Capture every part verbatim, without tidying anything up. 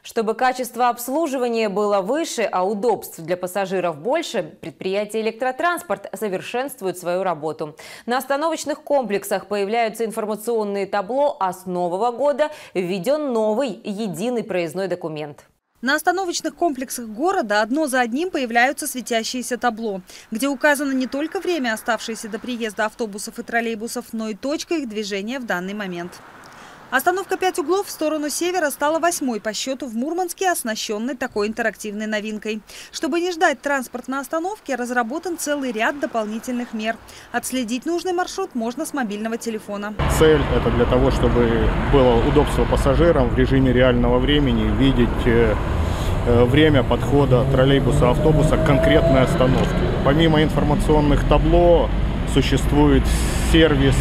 Чтобы качество обслуживания было выше, а удобств для пассажиров больше, предприятие «Электротранспорт» совершенствует свою работу. На остановочных комплексах появляются информационные табло, а с нового года введен новый единый проездной документ. На остановочных комплексах города одно за одним появляются светящиеся табло, где указано не только время, оставшееся до приезда автобусов и троллейбусов, но и точка их движения в данный момент. Остановка «Пять углов» в сторону севера стала восьмой по счету в Мурманске, оснащенной такой интерактивной новинкой. Чтобы не ждать транспорт на остановке, разработан целый ряд дополнительных мер. Отследить нужный маршрут можно с мобильного телефона. Цель – это для того, чтобы было удобство пассажирам в режиме реального времени видеть время подхода троллейбуса, автобуса к конкретной остановке. Помимо информационных табло существует сервис,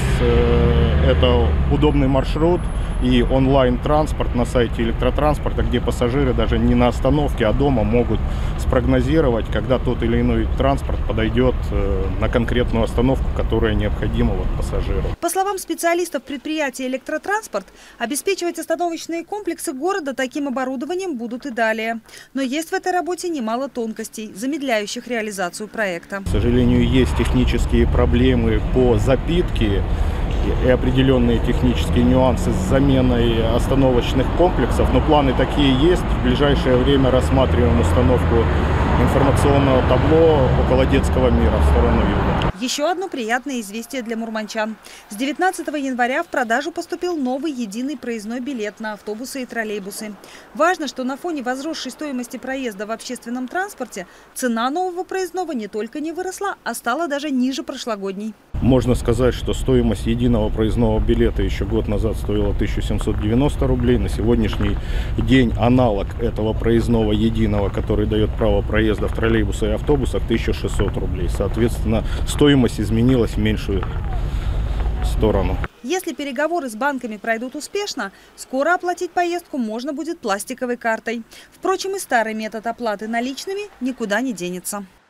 это удобный маршрут и онлайн-транспорт на сайте Электротранспорта, где пассажиры даже не на остановке, а дома могут спрогнозировать, когда тот или иной транспорт подойдет на конкретную остановку, которая необходима вот пассажиру. По словам специалистов предприятия «Электротранспорт», обеспечивать остановочные комплексы города таким оборудованием будут и далее. Но есть в этой работе немало тонкостей, замедляющих реализацию проекта. К сожалению, есть технические проблемы по запитке и определенные технические нюансы с заменой остановочных комплексов, но планы такие есть. В ближайшее время рассматриваем установку информационного табло около детского мира в сторону юга. Еще одно приятное известие для мурманчан. С девятнадцатого января в продажу поступил новый единый проездной билет на автобусы и троллейбусы. Важно, что на фоне возросшей стоимости проезда в общественном транспорте цена нового проездного не только не выросла, а стала даже ниже прошлогодней. Можно сказать, что стоимость единого проездного билета еще год назад стоила тысячу семьсот девяносто рублей. На сегодняшний день аналог этого проездного единого, который дает право проезда в троллейбусах и автобусах, тысяча шестьсот рублей. Соответственно, стоимость изменилась в меньшую сторону. Если переговоры с банками пройдут успешно, скоро оплатить поездку можно будет пластиковой картой. Впрочем, и старый метод оплаты наличными никуда не денется.